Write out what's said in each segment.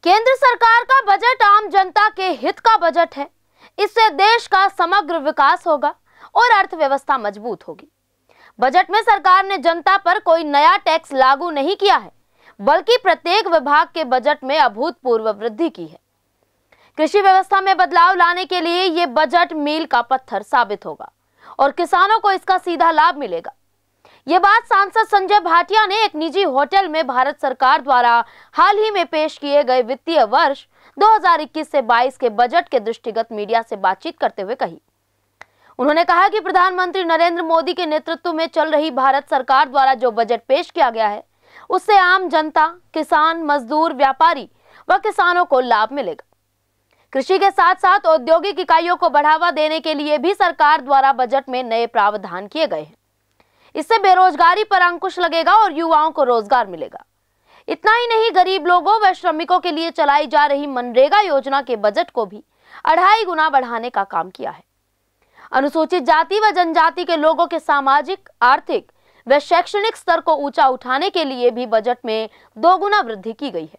केंद्र सरकार का बजट आम जनता के हित का बजट है। इससे देश का समग्र विकास होगा और अर्थव्यवस्था मजबूत होगी। बजट में सरकार ने जनता पर कोई नया टैक्स लागू नहीं किया है, बल्कि प्रत्येक विभाग के बजट में अभूतपूर्व वृद्धि की है। कृषि व्यवस्था में बदलाव लाने के लिए ये बजट मील का पत्थर साबित होगा और किसानों को इसका सीधा लाभ मिलेगा। ये बात सांसद संजय भाटिया ने एक निजी होटल में भारत सरकार द्वारा हाल ही में पेश किए गए वित्तीय वर्ष 2021 से 22 के बजट के दृष्टिगत मीडिया से बातचीत करते हुए कही। उन्होंने कहा कि प्रधानमंत्री नरेंद्र मोदी के नेतृत्व में चल रही भारत सरकार द्वारा जो बजट पेश किया गया है, उससे आम जनता, किसान, मजदूर, व्यापारी व किसानों को लाभ मिलेगा। कृषि के साथ साथ औद्योगिक इकाइयों को बढ़ावा देने के लिए भी सरकार द्वारा बजट में नए प्रावधान किए गए हैं। इससे बेरोजगारी पर अंकुश लगेगा और युवाओं को रोजगार मिलेगा। इतना ही नहीं, गरीब लोगों व श्रमिकों के लिए चलाई जा रही मनरेगा योजना के बजट को भी 2.5 गुना बढ़ाने का काम किया है। अनुसूचित जाति व जनजाति के लोगों के सामाजिक, आर्थिक व शैक्षणिक स्तर को ऊंचा उठाने के लिए भी बजट में 2 गुना वृद्धि की गई है।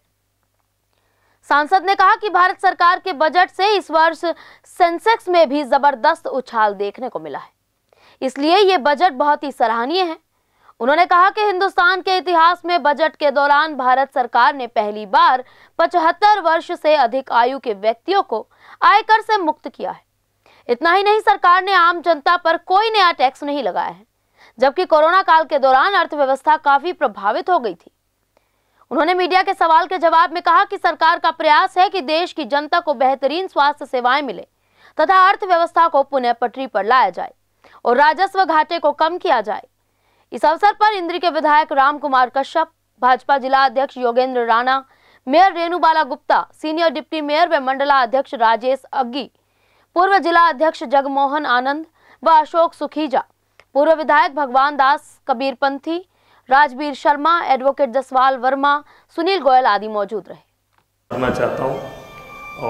सांसद ने कहा कि भारत सरकार के बजट से इस वर्ष सेंसेक्स में भी जबरदस्त उछाल देखने को मिला है, इसलिए ये बजट बहुत ही सराहनीय है। उन्होंने कहा कि हिंदुस्तान के इतिहास में बजट के दौरान भारत सरकार ने पहली बार 75 वर्ष से अधिक आयु के व्यक्तियों को आयकर से मुक्त किया है। इतना ही नहीं, सरकार ने आम जनता पर कोई नया टैक्स नहीं लगाया है, जबकि कोरोना काल के दौरान अर्थव्यवस्था काफी प्रभावित हो गई थी। उन्होंने मीडिया के सवाल के जवाब में कहा कि सरकार का प्रयास है कि देश की जनता को बेहतरीन स्वास्थ्य सेवाएं मिले तथा अर्थव्यवस्था को पुनः पटरी पर लाया जाए और राजस्व घाटे को कम किया जाए। इस अवसर पर इंद्री के विधायक राम कुमार कश्यप, भाजपा जिला अध्यक्ष Yogendra Rana, mayor Renubala Gupta, senior deputy mayor व मंडला अध्यक्ष राजेश अग्गी, पूर्व जिला अध्यक्ष जगमोहन आनंद व अशोक सुखीजा, पूर्व विधायक भगवान दास कबीरपंथी, राजवीर शर्मा, एडवोकेट जसवाल वर्मा, सुनील गोयल आदि मौजूद रहे। करना चाहता हूँ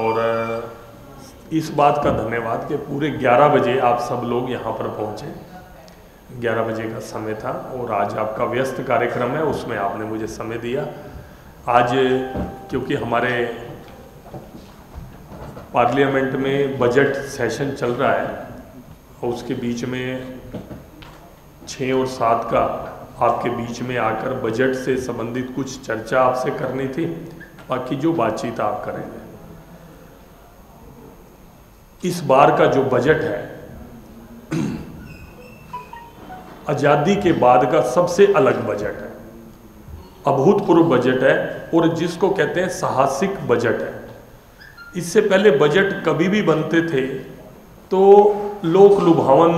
और इस बात का धन्यवाद कि पूरे 11 बजे आप सब लोग यहाँ पर पहुँचे। 11 बजे का समय था और आज आपका व्यस्त कार्यक्रम है, उसमें आपने मुझे समय दिया। आज क्योंकि हमारे पार्लियामेंट में बजट सेशन चल रहा है और उसके बीच में 6 और 7 का आपके बीच में आकर बजट से संबंधित कुछ चर्चा आपसे करनी थी। बाकी जो बातचीत आप करेंगे, इस बार का जो बजट है आजादी के बाद का सबसे अलग बजट है, अभूतपूर्व बजट है और जिसको कहते हैं साहसिक बजट है। इससे पहले बजट कभी भी बनते थे तो लोक लुभावन,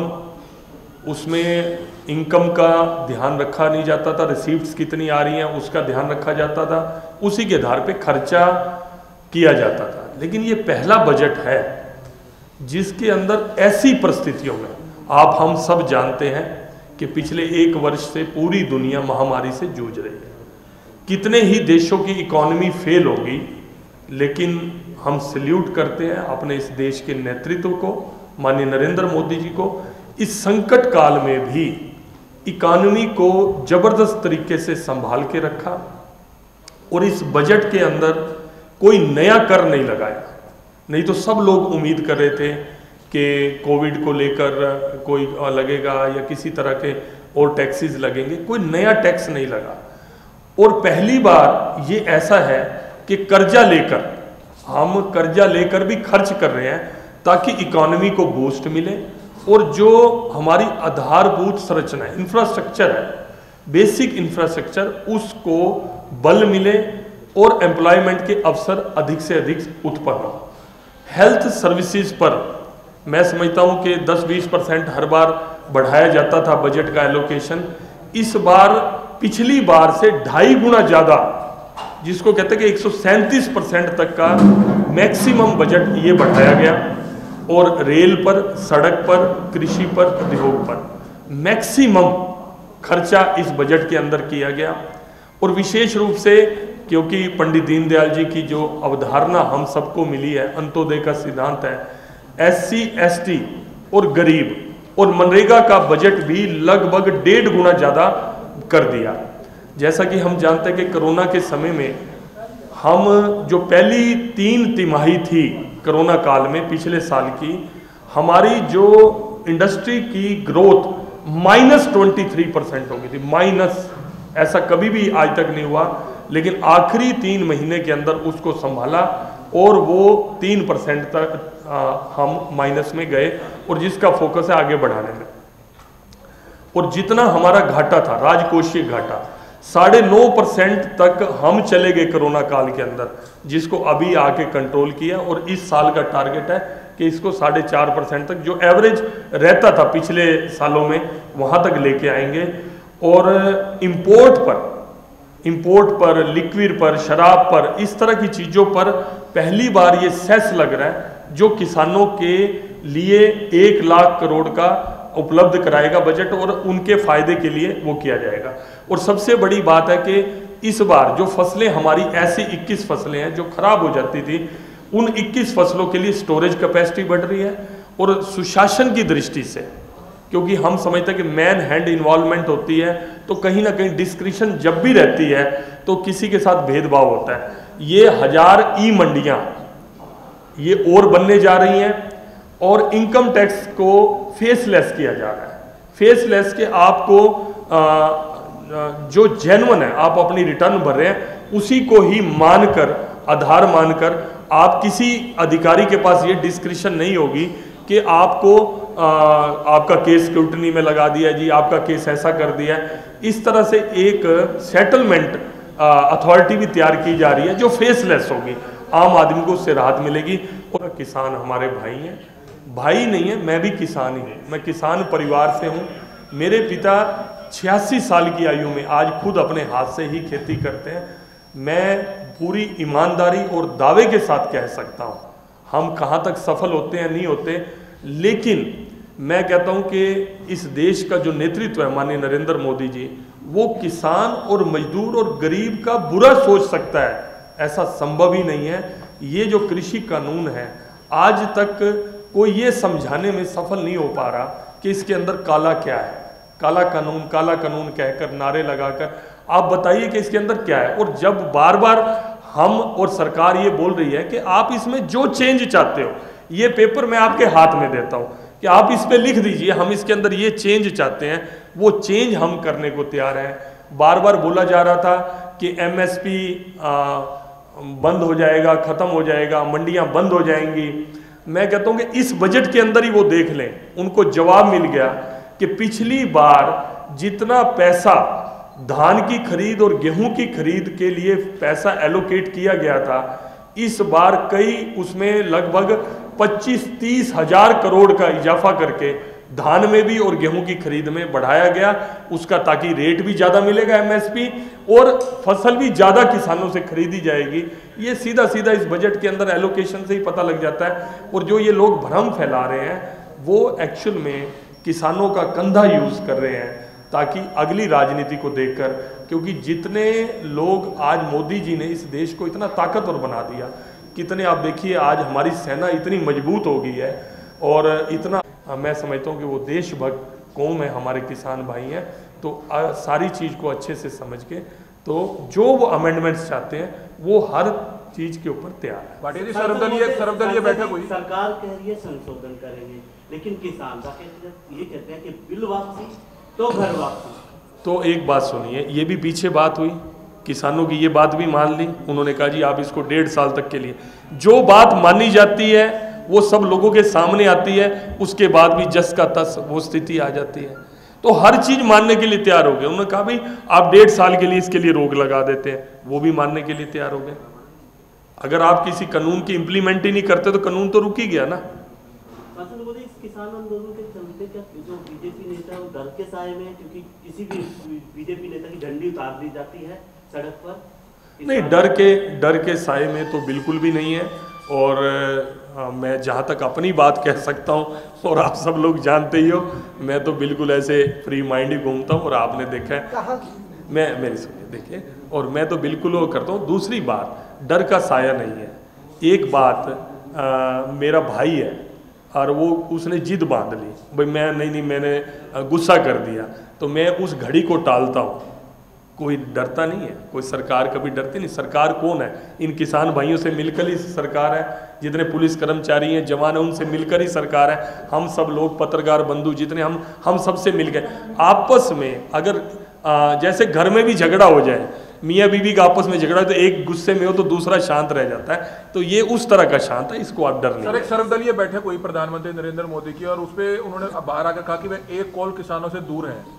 उसमें इनकम का ध्यान रखा नहीं जाता था, रिसीप्ट्स कितनी आ रही हैं उसका ध्यान रखा जाता था, उसी के आधार पे खर्चा किया जाता था। लेकिन ये पहला बजट है जिसके अंदर ऐसी परिस्थितियों में, आप हम सब जानते हैं कि पिछले 1 वर्ष से पूरी दुनिया महामारी से जूझ रही है, कितने ही देशों की इकोनॉमी फेल होगी, लेकिन हम सल्यूट करते हैं अपने इस देश के नेतृत्व को, माननीय नरेंद्र मोदी जी को। इस संकट काल में भी इकोनॉमी को जबरदस्त तरीके से संभाल के रखा और इस बजट के अंदर कोई नया कर नहीं लगाया। नहीं तो सब लोग उम्मीद कर रहे थे कि कोविड को लेकर कोई लगेगा या किसी तरह के और टैक्सेस लगेंगे, कोई नया टैक्स नहीं लगा। और पहली बार ये ऐसा है कि हम कर्जा लेकर भी खर्च कर रहे हैं ताकि इकोनॉमी को बूस्ट मिले और जो हमारी आधारभूत संरचना है, इंफ्रास्ट्रक्चर है, बेसिक इंफ्रास्ट्रक्चर, उसको बल मिले और एम्प्लॉयमेंट के अवसर अधिक से अधिक उत्पन्न हो। हेल्थ सर्विसेज पर मैं समझता हूं कि 10-20% हर बार बढ़ाया जाता था बजट का एलोकेशन। इस बार पिछली बार से 2.5 गुना ज़्यादा, जिसको कहते हैं कि 137% तक का मैक्सिमम बजट ये बढ़ाया गया और रेल पर, सड़क पर, कृषि पर, उद्योग पर मैक्सिमम खर्चा इस बजट के अंदर किया गया। और विशेष रूप से क्योंकि पंडित दीनदयाल जी की जो अवधारणा हम सबको मिली है, अंत्योदय का सिद्धांत है, SC, ST और गरीब और मनरेगा का बजट भी लगभग 1.5 गुना ज़्यादा कर दिया। जैसा कि हम जानते हैं कि कोरोना के समय में हम जो पहली 3 तिमाही थी कोरोना काल में पिछले साल की, हमारी जो इंडस्ट्री की ग्रोथ -23% हो गई थी। माइनस, ऐसा कभी भी आज तक नहीं हुआ, लेकिन आखिरी 3 महीने के अंदर उसको संभाला और वो 3% तक हम माइनस में गए, और जिसका फोकस है आगे बढ़ाने में। और जितना हमारा घाटा था, राजकोषीय घाटा, 9.5% तक हम चले गए कोरोना काल के अंदर, जिसको अभी आके कंट्रोल किया। और इस साल का टारगेट है कि इसको 4.5% तक, जो एवरेज रहता था पिछले सालों में, वहां तक लेके आएंगे। और इंपोर्ट पर, लिक्विड पर, शराब पर, इस तरह की चीजों पर पहली बार ये सेस लग रहा है, जो किसानों के लिए 1 लाख करोड़ का उपलब्ध कराएगा बजट, और उनके फायदे के लिए वो किया जाएगा। और सबसे बड़ी बात है कि इस बार जो फसलें हमारी, ऐसी 21 फसलें हैं जो खराब हो जाती थी, उन 21 फसलों के लिए स्टोरेज कैपेसिटी बढ़ रही है। और सुशासन की दृष्टि से, क्योंकि हम समझते हैं कि मैन हैंड इन्वॉल्वमेंट होती है, तो कहीं ना कहीं डिस्क्रिशन जब भी रहती है तो किसी के साथ भेदभाव होता है। ये 1000 ई मंडियां ये और बनने जा रही हैं, और इनकम टैक्स को फेसलेस किया जा रहा है। फेसलेस के आपको जो जेन्युइन है, आप अपनी रिटर्न भर रहे हैं, उसी को ही मानकर, आधार मानकर, आप किसी अधिकारी के पास ये डिस्क्रिशन नहीं होगी कि आपको आपका केस स्क्रूटनी में लगा दिया जी, आपका केस ऐसा कर दिया। इस तरह से एक सेटलमेंट अथॉरिटी भी तैयार की जा रही है जो फेसलेस होगी, आम आदमी को उससे राहत मिलेगी। और किसान हमारे भाई हैं, भाई नहीं है, मैं भी किसान ही हूँ, मैं किसान परिवार से हूँ। मेरे पिता 86 साल की आयु में आज खुद अपने हाथ से ही खेती करते हैं। मैं पूरी ईमानदारी और दावे के साथ कह सकता हूँ, हम कहाँ तक सफल होते हैं नहीं होते, लेकिन मैं कहता हूँ कि इस देश का जो नेतृत्व है माननीय नरेंद्र मोदी जी, वो किसान और मजदूर और गरीब का बुरा सोच सकता है, ऐसा संभव ही नहीं है। ये जो कृषि कानून है, आज तक कोई ये समझाने में सफल नहीं हो पा रहा कि इसके अंदर काला क्या है। काला कानून कहकर, नारे लगाकर आप बताइए कि इसके अंदर क्या है। और जब बार बार हम और सरकार ये बोल रही है कि आप इसमें जो चेंज चाहते हो, ये पेपर मैं आपके हाथ में देता हूँ कि आप इस पे लिख दीजिए, हम इसके अंदर ये चेंज चाहते हैं, वो चेंज हम करने को तैयार हैं। बार बार बोला जा रहा था कि एमएसपी बंद हो जाएगा, खत्म हो जाएगा, मंडियां बंद हो जाएंगी। मैं कहता हूं कि इस बजट के अंदर ही वो देख लें, उनको जवाब मिल गया कि पिछली बार जितना पैसा धान की खरीद और गेहूं की खरीद के लिए पैसा एलोकेट किया गया था, इस बार उसमें लगभग 25-30 हजार करोड़ का इजाफा करके धान में भी और गेहूं की खरीद में बढ़ाया गया उसका, ताकि रेट भी ज्यादा मिलेगा एमएसपी, और फसल भी ज्यादा किसानों से खरीदी जाएगी। ये सीधा सीधा इस बजट के अंदर एलोकेशन से ही पता लग जाता है। और जो ये लोग भ्रम फैला रहे हैं, वो एक्चुअल में किसानों का कंधा यूज कर रहे हैं, ताकि अगली राजनीति को देखकर, क्योंकि जितने लोग आज मोदी जी ने इस देश को इतना ताकतवर बना दिया, कितने आप देखिए आज हमारी सेना इतनी मजबूत हो गई है, और इतना मैं समझता हूँ कि वो देशभक्त कौम है, हमारे किसान भाई हैं। तो सारी चीज़ को अच्छे से समझ के, तो जो वो अमेंडमेंट्स चाहते हैं वो हर चीज़ के ऊपर तैयार है। पाटिल सर्वदलीय बैठक हुई, सरकार कह रही है संशोधन करेंगे, लेकिन किसान ये कहते हैं कि बिल वापसी तो घर वापसी। तो एक बात सुनिए, ये भी पीछे बात हुई, किसानों की ये बात भी मान ली, उन्होंने कहा जी आप इसको 1.5 साल तक के लिए, जो बात मानी जाती है वो सब लोगों के सामने आती है, उसके बाद भी जस का तस वो स्थिति आ जाती है। तो हर चीज मानने के लिए तैयार हो गए। उन्होंने कहा भाई आप 1.5 साल के लिए इसके लिए रोक लगा देते हैं, वो भी मानने के लिए तैयार हो गए। अगर आप किसी कानून की इंप्लीमेंट ही नहीं करते तो कानून तो रुक ही गया ना। किसान आंदोलन के चलते क्या जो बीजेपी नेता वो डर के साए में, क्योंकि किसी भी बीजेपी नेता की झंडी उतार दी जाती है सड़क पर? नहीं, डर के साए में तो बिल्कुल भी नहीं है। और मैं जहाँ तक अपनी बात कह सकता हूँ, और आप सब लोग जानते ही हो, मैं तो बिल्कुल ऐसे फ्री माइंड ही घूमता हूँ, और आपने देखा है, मैं मेरी सुनिए देखिए, और मैं तो बिल्कुल वो करता हूँ। दूसरी बात, डर का साया नहीं है। एक बात, मेरा भाई है और वो उसने जिद बांध ली, भाई मैं नहीं मैंने गुस्सा कर दिया, तो मैं उस घड़ी को टालता हूँ। कोई डरता नहीं है, कोई सरकार कभी डरती नहीं। सरकार कौन है? इन किसान भाइयों से मिलकर ही सरकार है, जितने पुलिस कर्मचारी हैं, जवान हैं, उनसे मिलकर ही सरकार है। हम सब लोग पत्रकार बंधु जितने हम सबसे मिल गए आपस में। अगर जैसे घर में भी झगड़ा हो जाए, मियाँ बीवी का आपस में झगड़ा, तो एक गुस्से में हो तो दूसरा शांत रह जाता है, तो ये उस तरह का शांत है, इसको आप डर नहीं। सर, एक सर्वदलीय बैठक हुई प्रधानमंत्री नरेंद्र मोदी की, और उसपे उन्होंने बाहर आकर कहा कि वे एक कॉल किसानों से दूर हैं।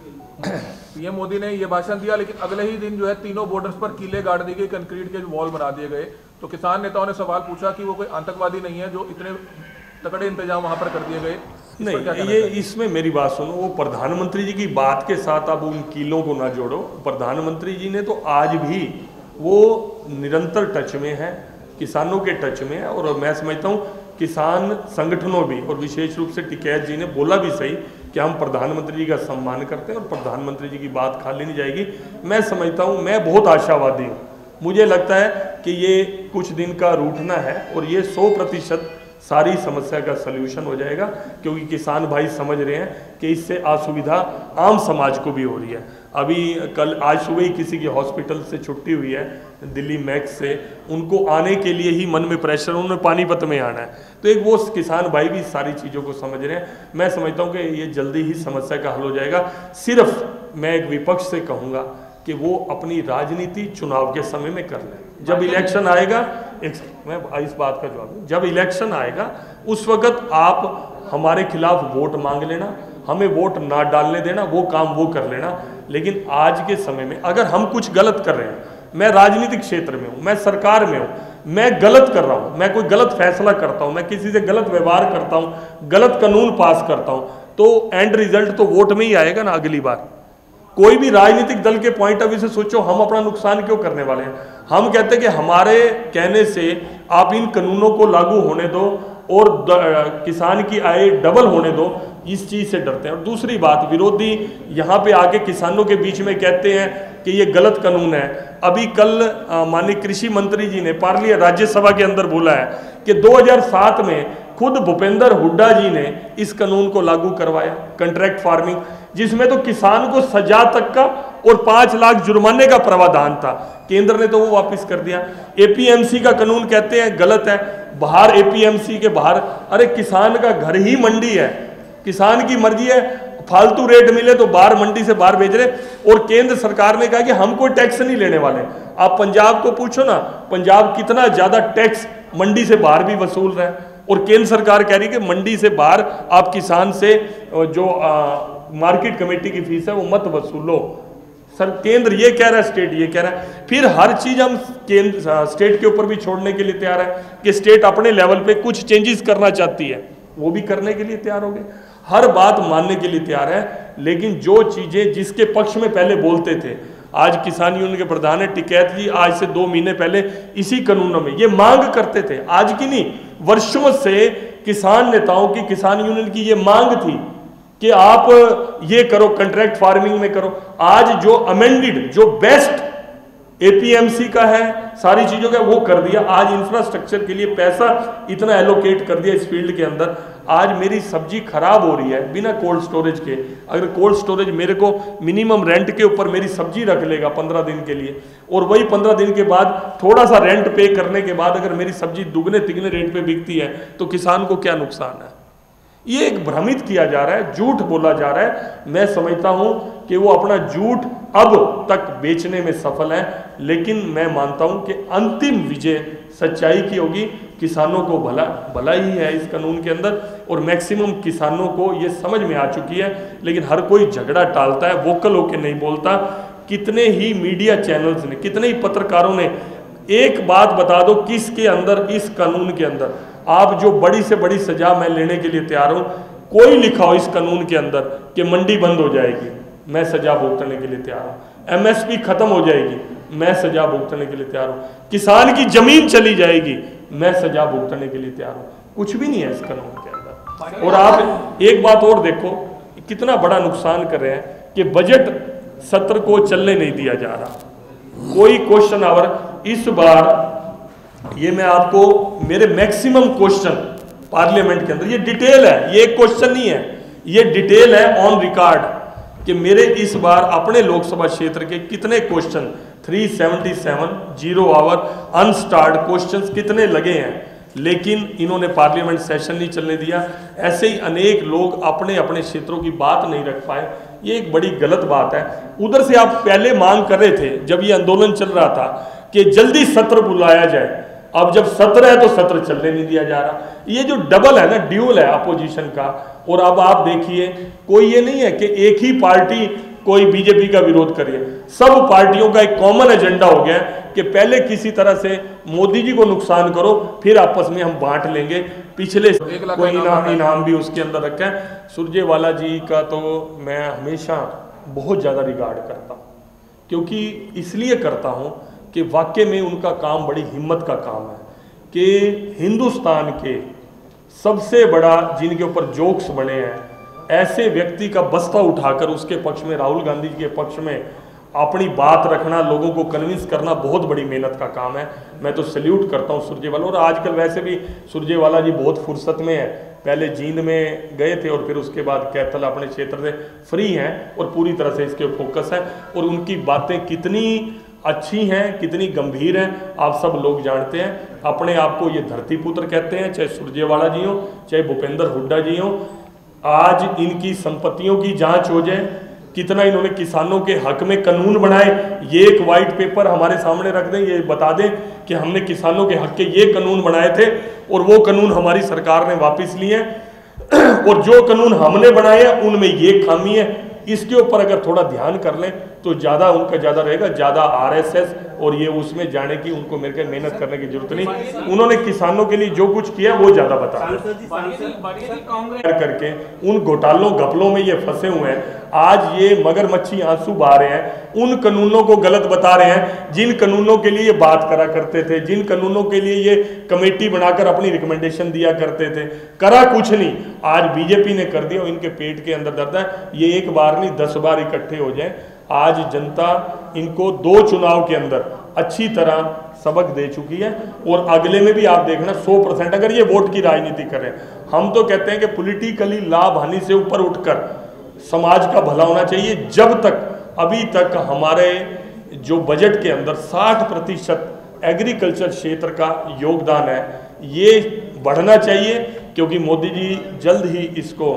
पीएम मोदी ने ये भाषण दिया, लेकिन अगले ही दिन जो है तीनों बॉर्डर्स पर कीले गाड़ दी गई, कंक्रीट के वॉल बना दिए गए। तो किसान नेताओं ने सवाल पूछा कि वो कोई आतंकवादी नहीं है जो इतने तगड़े इंतजाम वहां पर कर दिए गए। नहीं, ये इसमें मेरी बात सुनो, वो प्रधानमंत्री जी की बात के साथ अब उन कीलों को ना जोड़ो। प्रधानमंत्री जी ने तो आज भी वो निरंतर टच में है, किसानों के टच में है। और मैं समझता हूँ किसान संगठनों भी, और विशेष रूप से टिकैत जी ने बोला भी सही कि हम प्रधानमंत्री जी का सम्मान करते हैं और प्रधानमंत्री जी की बात खाली नहीं जाएगी। मैं समझता हूँ, मैं बहुत आशावादी हूँ। मुझे लगता है कि ये कुछ दिन का रूठना है और ये 100% सारी समस्या का सल्यूशन हो जाएगा, क्योंकि किसान भाई समझ रहे हैं कि इससे असुविधा आम समाज को भी हो रही है। अभी आज सुबह ही किसी की हॉस्पिटल से छुट्टी हुई है, दिल्ली मैक्स से, उनको आने के लिए ही मन में प्रेशर, उन्होंने पानीपत में आना है। तो एक वो किसान भाई भी सारी चीज़ों को समझ रहे हैं। मैं समझता हूँ कि ये जल्दी ही समस्या का हल हो जाएगा। सिर्फ मैं एक विपक्ष से कहूँगा कि वो अपनी राजनीति चुनाव के समय में कर लें। जब इलेक्शन आएगा, मैं इस बात का जवाब दूं, जब इलेक्शन आएगा उस वक्त आप हमारे खिलाफ वोट मांग लेना, हमें वोट ना डालने देना, वो काम वो कर लेना। लेकिन आज के समय में अगर हम कुछ गलत कर रहे हैं, मैं राजनीतिक क्षेत्र में हूँ, मैं सरकार में हूँ, मैं गलत कर रहा हूँ, मैं कोई गलत फैसला करता हूँ, मैं किसी से गलत व्यवहार करता हूँ, गलत कानून पास करता हूँ, तो एंड रिजल्ट तो वोट में ही आएगा ना अगली बार। कोई भी राजनीतिक दल के पॉइंट ऑफ व्यू से सोचो, हम अपना नुकसान क्यों करने वाले हैं? हम कहते हैं कि हमारे कहने से आप इन कानूनों को लागू होने दो और किसान की आय डबल होने दो, इस चीज से डरते हैं। और दूसरी बात, विरोधी यहाँ पे आके किसानों के बीच में कहते हैं कि ये गलत कानून है। अभी कल माननीय कृषि मंत्री जी ने राज्यसभा के अंदर बोला है कि 2007 में खुद भूपेंद्र हुड्डा जी ने इस कानून को लागू करवाया, कंट्रैक्ट फार्मिंग, जिसमें तो किसान को सजा तक का और 5 लाख जुर्माने का प्रावधान था। केंद्र ने तो वो वापस कर दिया। एपीएमसी का कानून कहते हैं गलत है, बाहर एपीएमसी के बाहर, अरे किसान का घर ही मंडी है, किसान की मर्जी है, फालतू रेट मिले तो बाहर मंडी से बाहर भेज रहे। और केंद्र सरकार ने कहा कि हम कोई टैक्स नहीं लेने वाले। आप पंजाब को पूछो ना, पंजाब कितना ज्यादा टैक्स मंडी से बाहर भी वसूल रहा है, और केंद्र सरकार कह रही है कि मंडी से बाहर आप किसान से जो मार्केट कमेटी की फीस है वो मत वसूलो। सर, केंद्र ये कह रहा है, स्टेट ये कह रहा है, फिर हर चीज हम केंद्र स्टेट के ऊपर भी छोड़ने के लिए तैयार है कि स्टेट अपने लेवल पे कुछ चेंजेस करना चाहती है, वो भी करने के लिए तैयार हो गए, हर बात मानने के लिए तैयार है। लेकिन जो चीजें जिसके पक्ष में पहले बोलते थे, आज किसान यूनियन के प्रधान है टिकैत जी, आज से 2 महीने पहले इसी कानूनों में ये मांग करते थे, आज की नहीं, वर्षों से किसान नेताओं की, किसान यूनियन की ये मांग थी कि आप ये करो, कंट्रैक्ट फार्मिंग में करो। आज जो अमेंडेड, जो बेस्ट एपीएमसी का है, सारी चीजों का वो कर दिया। आज इंफ्रास्ट्रक्चर के लिए पैसा इतना एलोकेट कर दिया इस फील्ड के अंदर। आज मेरी सब्जी खराब हो रही है बिना कोल्ड स्टोरेज के, अगर कोल्ड स्टोरेज मेरे को मिनिमम रेंट के ऊपर मेरी सब्जी रख लेगा 15 दिन के लिए, और वही 15 दिन के बाद थोड़ा सा रेंट पे करने के बाद अगर मेरी सब्जी दुगने तिगने रेट पे बिकती है, तो किसान को क्या नुकसान है? ये एक भ्रमित किया जा रहा है, झूठ बोला जा रहा है। मैं समझता हूं कि वो अपना झूठ अब तक बेचने में सफल है, लेकिन मैं मानता हूं कि अंतिम विजय सच्चाई की होगी। किसानों को भला ही है इस कानून के अंदर, और मैक्सिमम किसानों को ये समझ में आ चुकी है। लेकिन हर कोई झगड़ा टालता है, वोकल होकर नहीं बोलता। कितने ही मीडिया चैनल्स ने, कितने ही पत्रकारों ने, एक बात बता दो, किसके अंदर, इस कानून के अंदर आप जो बड़ी से बड़ी सजा मैं लेने के लिए तैयार हूं, कोई लिखा हो इस कानून के अंदर कि मंडी बंद हो जाएगी, मैं सजा भुगतने के लिए तैयार हूं, एमएसपी खत्म हो जाएगी, मैं सजा भुगतने के लिए तैयार हूं, किसान की जमीन चली जाएगी, मैं सजा भुगतने के लिए तैयार हूं। कुछ भी नहीं है इस कानून के अंदर। और आप एक बात और देखो, कितना बड़ा नुकसान कर रहे हैं कि बजट सत्र को चलने नहीं दिया जा रहा, कोई क्वेश्चन आवर। इस बार ये मैं आपको, मेरे मैक्सिमम क्वेश्चन पार्लियामेंट के अंदर, ये डिटेल है, ये एक क्वेश्चन नहीं है, ये डिटेल है ऑन रिकॉर्ड कि मेरे इस बार अपने लोकसभा क्षेत्र के कितने क्वेश्चन 377 0 आवर अनस्टार्ड क्वेश्चंस कितने लगे हैं, लेकिन इन्होंने पार्लियामेंट सेशन नहीं चलने दिया। ऐसे ही अनेक लोग अपने अपने क्षेत्रों की बात नहीं रख पाए, ये एक बड़ी गलत बात है। उधर से आप पहले मांग कर रहे थे जब ये आंदोलन चल रहा था कि जल्दी सत्र बुलाया जाए, अब जब सत्र है तो सत्र चलने नहीं दिया जा रहा। ये जो डबल है ना, ड्यूल है अपोजिशन का। और अब आप देखिए, कोई ये नहीं है कि एक ही पार्टी कोई बीजेपी का विरोध करिए, सब पार्टियों का एक कॉमन एजेंडा हो गया कि पहले किसी तरह से मोदी जी को नुकसान करो, फिर आपस में हम बांट लेंगे। पिछले कोई इनाम भी उसके अंदर रखा है। सुरजेवाला जी का तो मैं हमेशा बहुत ज़्यादा रिगार्ड करता हूँ, क्योंकि इसलिए करता हूँ कि वाकई में उनका काम बड़ी हिम्मत का काम है कि हिंदुस्तान के सबसे बड़ा जिनके ऊपर जोक्स बने हैं, ऐसे व्यक्ति का बस्ता उठाकर उसके पक्ष में, राहुल गांधी जी के पक्ष में अपनी बात रखना, लोगों को कन्विंस करना बहुत बड़ी मेहनत का काम है। मैं तो सैल्यूट करता हूँ सुरजेवाला। और आजकल वैसे भी सुरजेवाला जी बहुत फुर्सत में है, पहले जींद में गए थे और फिर उसके बाद कैथल अपने क्षेत्र से फ्री हैं और पूरी तरह से इसके फोकस है। और उनकी बातें कितनी अच्छी हैं, कितनी गंभीर हैं, आप सब लोग जानते हैं। अपने आप को ये धरती पुत्र कहते हैं, चाहे सुरजेवाला जी हो, चाहे भूपेंद्र हुड्डा जी हो। आज इनकी संपत्तियों की जांच हो जाए, कितना इन्होंने किसानों के हक में कानून बनाए, ये एक वाइट पेपर हमारे सामने रख दें, ये बता दें कि हमने किसानों के हक के ये कानून बनाए थे और वो कानून हमारी सरकार ने वापस लिए और जो कानून हमने बनाए हैं उनमें ये खामी है। इसके ऊपर अगर थोड़ा ध्यान कर लें तो ज़्यादा उनका ज़्यादा रहेगा। ज़्यादा आरएसएस और ये उसमें जाने की उनको मेरे को मेहनत करने की जरूरत नहीं। उन्होंने किसानों के लिए जो कुछ किया वो ज़्यादा बता करके उन घोटालों घपलों में ये फंसे हुए हैं। आज ये मगरमच्छी आंसू बहा रहे हैं, उन कानूनों को गलत बता रहे हैं जिन कानूनों के लिए ये बात करा करते थे, जिन कानूनों के लिए ये कमेटी बनाकर अपनी रिकमेंडेशन दिया करते थे। करा कुछ नहीं, आज बीजेपी ने कर दिया। इनके पेट के अंदर दर्द है, ये एक बार नहीं 10 बार इकट्ठे हो जाए। आज जनता इनको 2 चुनाव के अंदर अच्छी तरह सबक दे चुकी है और अगले में भी आप देखना 100% अगर ये वोट की राजनीति करें। हम तो कहते हैं कि पॉलिटिकली लाभ हानि से ऊपर उठकर समाज का भला होना चाहिए। जब तक अभी तक हमारे जो बजट के अंदर 60% एग्रीकल्चर क्षेत्र का योगदान है, ये बढ़ना चाहिए, क्योंकि मोदी जी जल्द ही इसको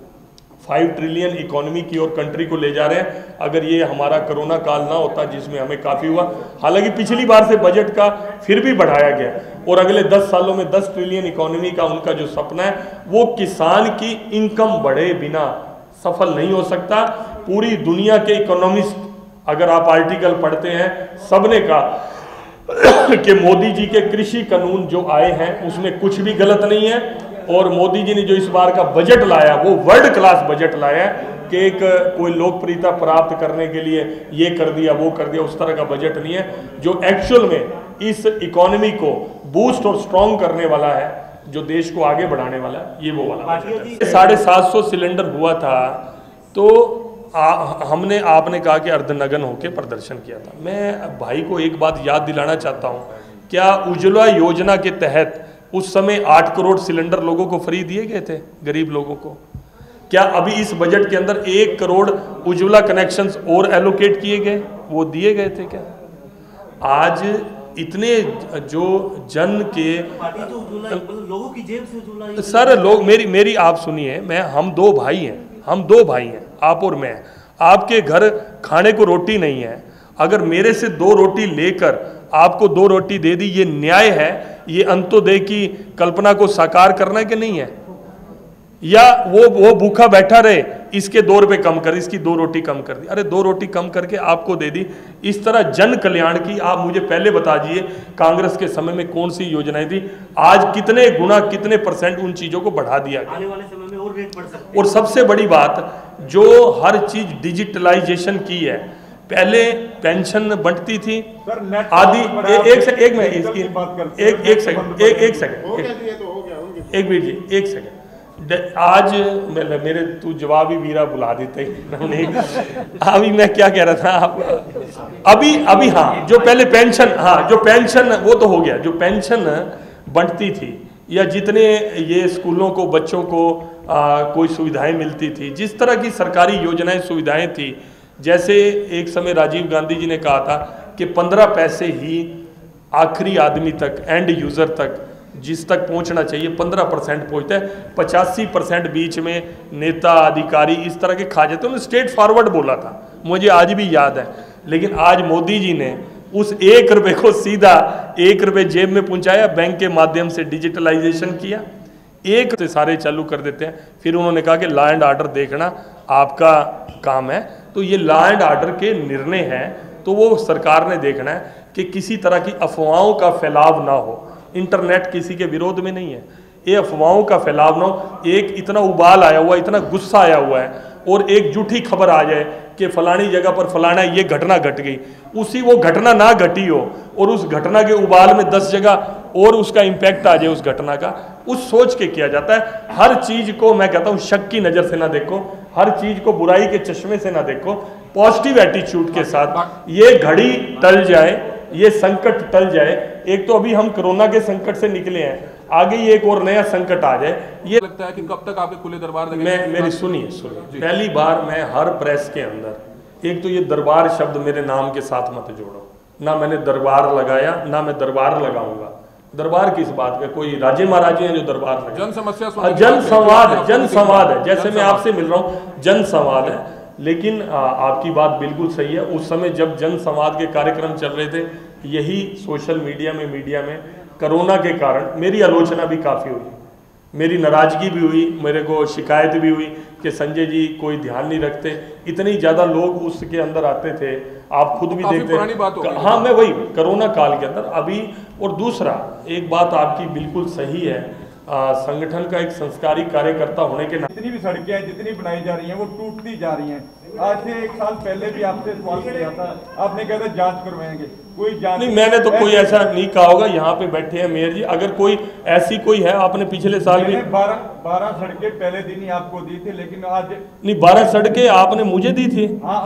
5 ट्रिलियन इकोनॉमी की ओर कंट्री को ले जा रहे हैं। अगर ये हमारा कोरोना काल ना होता जिसमें हमें काफ़ी हुआ, हालांकि पिछली बार से बजट का फिर भी बढ़ाया गया, और अगले 10 सालों में 10 ट्रिलियन इकोनॉमी का उनका जो सपना है वो किसान की इनकम बढ़े बिना सफल नहीं हो सकता। पूरी दुनिया के इकोनॉमिस्ट अगर आप आर्टिकल पढ़ते हैं, सबने कहा कि मोदी जी के कृषि कानून जो आए हैं उसमें कुछ भी गलत नहीं है, और मोदी जी ने जो इस बार का बजट लाया वो वर्ल्ड क्लास बजट लाया है कि एक कोई लोकप्रियता प्राप्त करने के लिए ये कर दिया वो कर दिया, उस तरह का बजट नहीं है। जो एक्चुअल में इस इकोनॉमी को बूस्ट और स्ट्रॉन्ग करने वाला है, जो देश को आगे बढ़ाने वाला है, ये वो वाला 750 सिलेंडर हुआ था। तो हमने आपने कहा कि अर्धनग्न होकर प्रदर्शन किया था। मैं भाई को एक बात याद दिलाना चाहता हूँ, क्या उज्ज्वला योजना के तहत उस समय 8 करोड़ सिलेंडर लोगों को फ्री दिए गए थे, गरीब लोगों को? क्या अभी इस बजट के अंदर 1 करोड़ उज्ज्वला कनेक्शंस और एलोकेट किए गए, वो दिए गए थे क्या? आज इतने जो जन के लोगों की जेब से सर, लोग मेरी आप सुनिए, हम दो भाई हैं, आप और मैं। आपके घर खाने को रोटी नहीं है, अगर मेरे से 2 रोटी लेकर आपको 2 रोटी दे दी, ये न्याय है? ये अंत्योदय की कल्पना को साकार करना है कि नहीं है? या वो भूखा बैठा रहे, इसके 2 रुपए कम कर, इसकी 2 रोटी कम कर दी, अरे 2 रोटी कम करके आपको दे दी। इस तरह जन कल्याण की आप मुझे पहले बता दीजिए कांग्रेस के समय में कौन सी योजनाएं थी? आज कितने गुना कितने % उन चीजों को बढ़ा दिया गया। आने वाले समय में और रेट बढ़ सकते हैं। और सबसे बड़ी बात, जो हर चीज डिजिटलाइजेशन की है, पहले पेंशन बंटती थी आदि एक सेकंड आज मेरे तू जवाब ही वीरा बुला देते अभी मैं क्या कह रहा था आप अभी हाँ, जो पहले पेंशन, हाँ जो पेंशन वो तो हो गया, जो पेंशन बंटती थी या जितने ये स्कूलों को बच्चों को कोई सुविधाएं मिलती थी, जिस तरह की सरकारी योजनाएं सुविधाएं थी, जैसे एक समय राजीव गांधी जी ने कहा था कि 15 पैसे ही आखिरी आदमी तक, एंड यूज़र तक, जिस तक पहुंचना चाहिए 15% पहुंचता है, 85% बीच में नेता अधिकारी इस तरह के खा जाते। उन्होंने स्ट्रेट फॉरवर्ड बोला था, मुझे आज भी याद है। लेकिन आज मोदी जी ने उस 1 रुपये को सीधा 1 रुपये जेब में पहुंचाया, बैंक के माध्यम से डिजिटलाइजेशन किया, एक से सारे चालू कर देते हैं। फिर उन्होंने कहा कि लॉ एंड ऑर्डर देखना आपका काम है। तो ये लॉ एंड ऑर्डर के निर्णय हैं, तो वो सरकार ने देखना है कि किसी तरह की अफवाहों का फैलाव ना हो। इंटरनेट किसी के विरोध में नहीं है, ये अफवाहों का फैलाव ना हो। एक इतना उबाल आया हुआ, इतना गुस्सा आया हुआ है, और एक झूठी खबर आ जाए कि फलानी जगह पर फलाना ये घटना घट गई, उसी वो घटना ना घटी हो और उस घटना के उबाल में 10 जगह और उसका इम्पैक्ट आ जाए उस घटना का, उस सोच के किया जाता है। हर चीज को मैं कहता हूं शक की नजर से ना देखो, हर चीज को बुराई के चश्मे से ना देखो, पॉजिटिव एटीट्यूड के साथ ये घड़ी टल जाए, ये संकट टल जाए। एक तो अभी हम कोरोना के संकट से निकले हैं, आगे ही एक और नया संकट आ जाए। ये लगता है कि कब तक आपके खुले दरबार मेरी सुनिए, पहली बार मैं हर प्रेस के अंदर, एक तो ये दरबार शब्द मेरे नाम के साथ मत जोड़ो, ना मैंने दरबार लगाया ना मैं दरबार लगाऊंगा। दरबार किस बात का, कोई राजे महाराजे हैं जो दरबार लगाए? जन समस्या, जन संवाद है, जैसे मैं आपसे मिल रहा हूँ जन संवाद है। लेकिन आपकी बात बिल्कुल सही है, उस समय जब जन संवाद के कार्यक्रम चल रहे थे, यही सोशल मीडिया में कोरोना के कारण मेरी आलोचना भी काफ़ी हुई, मेरी नाराजगी भी हुई, मेरे को शिकायत भी हुई कि संजय जी कोई ध्यान नहीं रखते। इतनी ज़्यादा लोग उसके अंदर आते थे, आप खुद भी देखते। हाँ, मैं वही कोरोना काल के अंदर अभी। और दूसरा एक बात आपकी बिल्कुल सही है, संगठन का एक संस्कारी कार्यकर्ता होने के नाते जितनी भी सड़कें हैं, जितनी बनाई जा रही हैं, वो टूटती जा रही हैं। आज से 1 साल पहले भी आपसे सवाल किया था, आपने कहा था जांच करवाएंगे, कोई जांच नहीं। मैंने तो कोई ऐसा नहीं कहा होगा, यहाँ पे बैठे हैं मेयर जी, अगर कोई ऐसी कोई है, आपने पिछले साल भी 12 सड़कें पहले दिन ही आपको दी थी, लेकिन आज नहीं 12 सड़कें आपने मुझे दी थी। हाँ,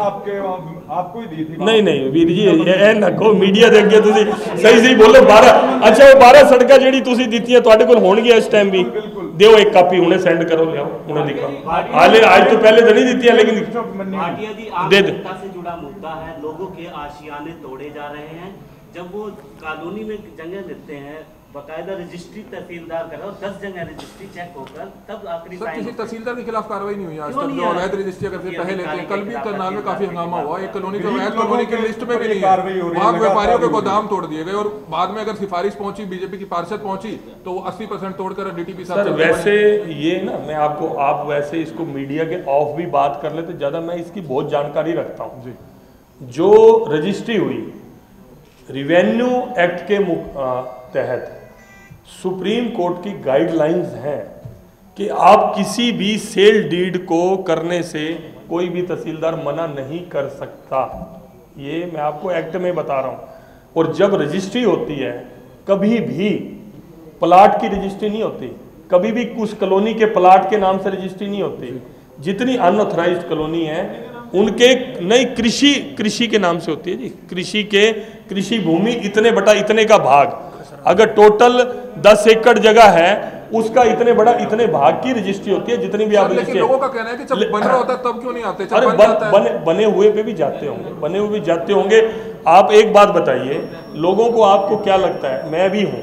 आपको ही दी थी। नहीं वीर जी, ये नको मीडिया दे अगे तुसी सही बोलो। 12 अच्छा, वो 12 सड़कें ਜਿਹੜੀ ਤੁਸੀਂ ਦਿੱਤੀਆਂ ਤੁਹਾਡੇ ਕੋਲ ਹੋਣਗੀਆਂ ਇਸ ਟਾਈਮ ਵੀ, ਦਿਓ ਇੱਕ ਕਾਪੀ ਹੁਣੇ सेंड करो, ले आओ, उन्हें दिखाओ। हाले आज तो पहले तो नहीं दी थी, लेकिन भाटिया जी, दे दो। जनता से जुड़ा मुद्दा है, लोगों के आशियाने तोड़े जा रहे हैं। जब वो कॉलोनी में जगह देते हैं, बकायदा रजिस्ट्री तहसीलदार करो, 10 जगह रजिस्ट्री चेक होकर तब आखिरी सर किसी तहसीलदार के खिलाफ कार्रवाई नहीं हुई आज तक, जो अवैध रजिस्ट्री अगर पहले लेते हैं। कल भी करनाल में काफी हंगामा हुआ, एक कॉलोनी जो अवैध कॉलोनी की लिस्ट में भी नहीं है, वहाँ व्यापारियों के गोदाम तोड़ दिए गए, और बाद में अगर सिफारिश पहुंची, बीजेपी की पार्षद पहुंची, तो 80% तोड़कर डीटीपी साहब। वैसे ये ना, मैं आपको, आप वैसे इसको मीडिया के ऑफ भी बात कर लेते ज्यादा, मैं इसकी बहुत जानकारी रखता हूँ। जो रजिस्ट्री हुई रिवेन्यू एक्ट के तहत सुप्रीम कोर्ट की गाइडलाइंस हैं कि आप किसी भी सेल डीड को करने से कोई भी तहसीलदार मना नहीं कर सकता। ये मैं आपको एक्ट में बता रहा हूँ। और जब रजिस्ट्री होती है, कभी भी प्लाट की रजिस्ट्री नहीं होती, कभी भी उस कॉलोनी के प्लाट के नाम से रजिस्ट्री नहीं होती। जितनी अनऑथराइज्ड कॉलोनी है उनके नई कृषि के नाम से होती है जी। कृषि भूमि इतने बटा इतने का भाग, अगर टोटल 10 एकड़ जगह है, उसका इतने भाग की रजिस्ट्री होती है। जितनी भी आप लेकिन लोगों का कहना है कि जब बन रहा होता है तब क्यों नहीं आते? अरे बने हुए पे भी जाते होंगे, आप एक बात बताइए लोगों को, आपको क्या लगता है?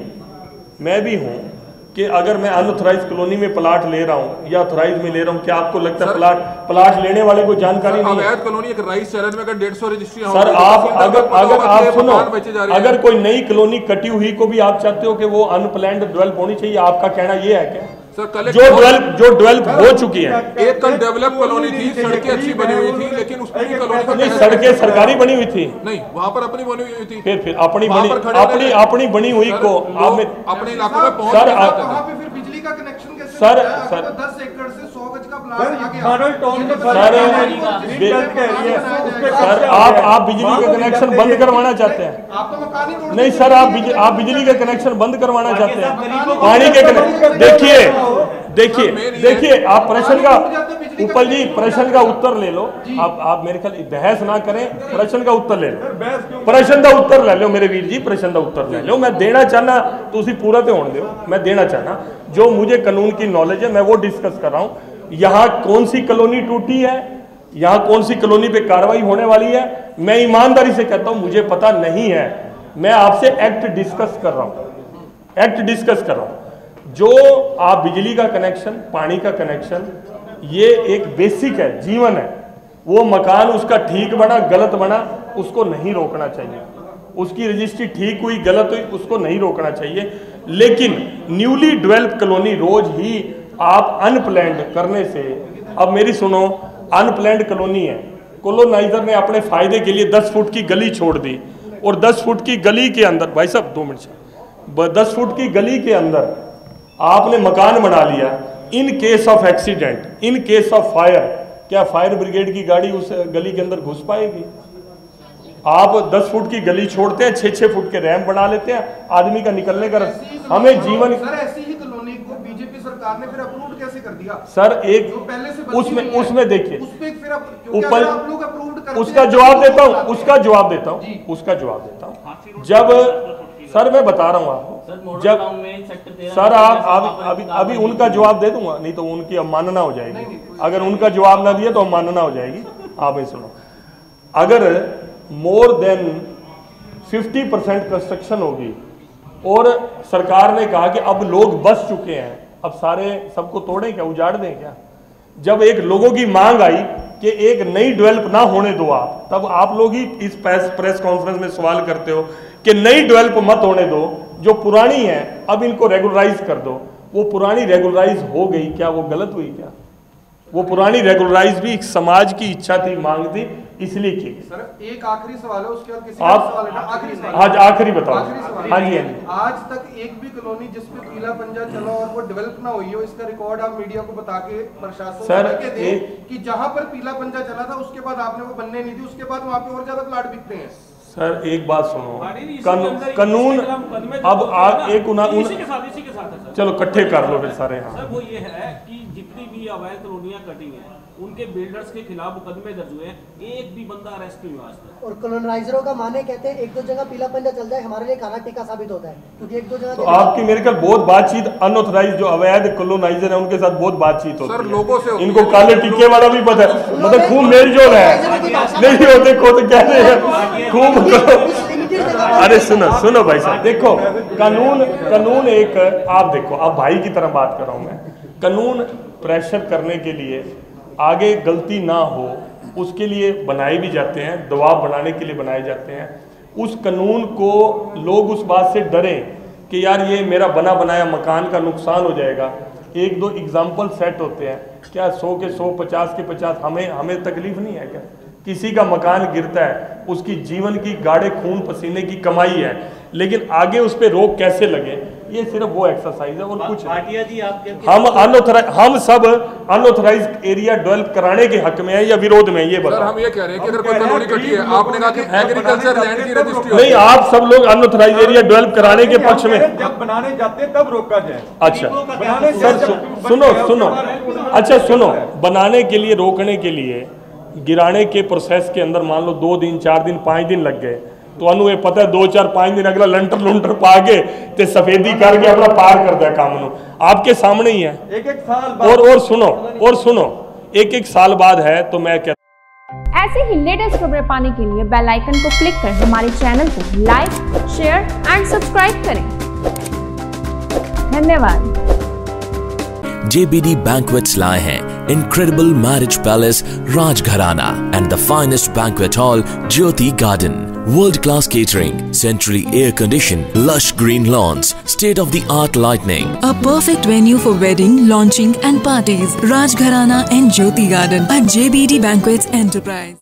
मैं भी हूँ कि अगर मैं अनऑथराइज कॉलोनी में प्लाट ले रहा हूँ या ऑथराइज में ले रहा हूँ, क्या आपको लगता है प्लाट लेने वाले को जानकारी नहीं है? अवैध कॉलोनी एक राइस शहर में अगर 150 रजिस्ट्री सर, आप अगर आप सुनो, अगर कोई नई कॉलोनी कटी हुई को भी आप चाहते हो कि वो अनप्लैन्ड डेवलप होनी चाहिए, आपका कहना ये है क्या? जो डेवलप हो चुकी है, एक कल डेवलप कॉलोनी थी, सड़कें अच्छी बनी हुई थी, लेकिन उस पूरी कॉलोनी को नहीं, सड़कें सरकारी बनी हुई थी, नहीं वहाँ पर अपनी बनी हुई थी। फिर अपनी बनी हुई को आप अपने इलाकों में पहुंच फिर बिजली का कनेक्शन कैसे? सर 10 एकड़ से 100 गज का प्लाट आ गया। सर आप बिजली का कनेक्शन बंद करवाना चाहते हैं? आप तो मकान ही तोड़ नहीं सर, आप बिजली का कनेक्शन बंद करवाना चाहते हैं? पानी के कनेक्शन देखिए आप प्रश्न का उपल जी, प्रश्न का उत्तर ले लो। आप मेरे ख्याल बहस ना करें, प्रश्न का उत्तर ले लो, प्रश्न का उत्तर ले लो मेरे वीर जी, प्रश्न का उत्तर ले लो। मैं देना चाहना, तुसी पूरा तो होने दो, मैं देना चाहना जो मुझे कानून की नॉलेज है मैं वो डिस्कस कर रहा हूँ। यहाँ कौन सी कॉलोनी टूटी है, यहाँ कौन सी कॉलोनी पे कार्रवाई होने वाली है, मैं ईमानदारी से कहता हूँ मुझे पता नहीं है। मैं आपसे एक्ट डिस्कस कर रहा हूँ, एक्ट डिस्कस कर रहा हूँ। जो आप बिजली का कनेक्शन, पानी का कनेक्शन, ये एक बेसिक है, जीवन है। वो मकान उसका ठीक बना गलत बना उसको नहीं रोकना चाहिए, उसकी रजिस्ट्री ठीक हुई गलत हुई उसको नहीं रोकना चाहिए। लेकिन न्यूली डेवलप्ड कॉलोनी रोज ही आप अनप्लैंड करने से, अब मेरी सुनो, अनप्लैंड कॉलोनी है, कॉलोनाइजर ने अपने फायदे के लिए 10 फुट की गली छोड़ दी और 10 फुट की गली के अंदर, भाई साहब 2 मिनट से, 10 फुट की गली के अंदर आपने मकान बना लिया। In case of accident, in case of fire, क्या फायर ब्रिगेड की गाड़ी उस गली के अंदर घुस पाएगी? आप 10 फुट की गली छोड़ते हैं, 6-6 फुट के रैंप बना लेते हैं, आदमी का निकलने का हमें जीवन। सर ऐसी ही कॉलोनी को बीजेपी सरकार ने फिर अप्रूव कैसे कर दिया? सर एक पहले से उसमें देखिए ऊपर उसका जवाब देता हूँ, उसका जवाब देता हूँ, उसका जवाब देता हूँ। जब सर मैं बता रहा हूँ आपको, जब सर आप अभी उनका जवाब दे दूंगा, नहीं तो उनकी अवमानना हो जाएगी। अगर उनका जवाब ना दिया तो अवमानना हो जाएगी। आप ही सुनो, अगर मोर देन 50% कंस्ट्रक्शन होगी और सरकार ने कहा कि अब लोग बस चुके हैं, अब सारे सबको तोड़ें क्या, उजाड़ दें क्या? जब एक लोगों की मांग आई कि एक नई डेवलप ना होने दो आप, तब आप लोग ही इस प्रेस कॉन्फ्रेंस में सवाल करते हो कि नई डेवलप मत होने दो, जो पुरानी है अब इनको रेगुलराइज कर दो। वो पुरानी रेगुलराइज हो गई क्या? वो गलत हुई क्या? वो पुरानी रेगुलराइज भी एक समाज की इच्छा थी, मांग थी, इसलिए की। सर एक आखिरी सवाल है, उसके बाद किसी आप सवाल है, आखिरी सवाल। आज आखिरी बताओ। हाँ जी, हाँ जी। आज तक एक भी कॉलोनी जिसपे पीला पंजा चला और वो डेवलप ना हुई हो, इसका रिकॉर्ड आप मीडिया को बता के प्रशासन सर को दे कि जहां पर पीला पंजा चला था उसके बाद आपने वो बनने नहीं दी, उसके बाद वहां पे और ज्यादा प्लाट बिकते हैं। सर एक बात सुनो, कानून अब एक चलो इकट्ठे कर लो फिर सारे। हाँ सर वो ये है कि जितनी भी अवैध कॉलोनियां कटी हैं उनके बिल्डर्स के खिलाफ मुकदमे दर्ज हुए हैं, एक भी बंदा अरेस्ट नहीं हुआ आज तक। और कॉलोनाइजरों का माने कहते हैं 1-2 जगह पीला पंजा चल जाए हमारे लिए खाना टीका साबित होता है, क्योंकि 1-2 जगह तो आपकी मेरे ख्याल बहुत बातचीत अनऑथराइज्ड जो अवैध कॉलोनाइजर है उनके साथ बहुत बातचीत होती है। लोगों से इनको काले टीके वाला भी पता है, मतलब खूब मेलजोल है, नहीं होते खुद कह रहे हैं खूब। अरे सुनो भाई साहब, देखो कानून एक, आप देखो, आप भाई की तरह बात कर रहा हूं मैं। कानून प्रेशर करने के लिए, आगे गलती ना हो उसके लिए बनाए भी जाते हैं, दबाव बनाने के लिए बनाए जाते हैं। उस कानून को लोग उस बात से डरें कि यार ये मेरा बना बनाया मकान का नुकसान हो जाएगा। 1-2 एग्जाम्पल सेट होते हैं, क्या 100 के 100, 50 के 50, हमें तकलीफ नहीं है क्या? किसी का मकान गिरता है, उसकी जीवन की गाढ़े खून पसीने की कमाई है, लेकिन आगे उस पर रोक कैसे लगे, ये सिर्फ वो एक्सरसाइज है और कुछ जी हम सब अनऑथराइज्ड एरिया डेवलप कराने के हक में है या विरोध में, ये बताओ। सर हम ये कह रहे हैं कि अगर कोई कॉलोनी कटी है, आपने कहा कि एग्रीकल्चर लैंड की रजिस्ट्री नहीं, आप सब लोग अनऑथराइज्ड एरिया डेवलप कराने के पक्ष में। जब बनाने जाते हैं तब रोका जाए। अच्छा सर सुनो, अच्छा सुनो, बनाने के लिए, रोकने के लिए, गिराने के प्रोसेस के अंदर मान लो 2 दिन 4 दिन 5 दिन लग गए, तो अनु ये पता है 2-4-5 दिन अगला लंटर पा के ते सफेदी करके अपना पार कर दिया काम नु, आपके सामने ही है। एक साल बाद और सुनो एक साल बाद है, तो मैं कहता ऐसे ही लेटेस्ट खबरें पाने के लिए बेल आइकन को क्लिक कर हमारे चैनल को लाइक, शेयर एंड सब्सक्राइब करें। धन्यवाद। JBD Banquets लाए हैं incredible marriage palace Rajgharana and the finest banquet hall Jyoti Garden. World-class catering, centrally air-conditioned, lush green lawns, state-of-the-art lighting. A perfect venue for wedding, launching and parties. Rajgharana and Jyoti Garden at JBD Banquets Enterprise.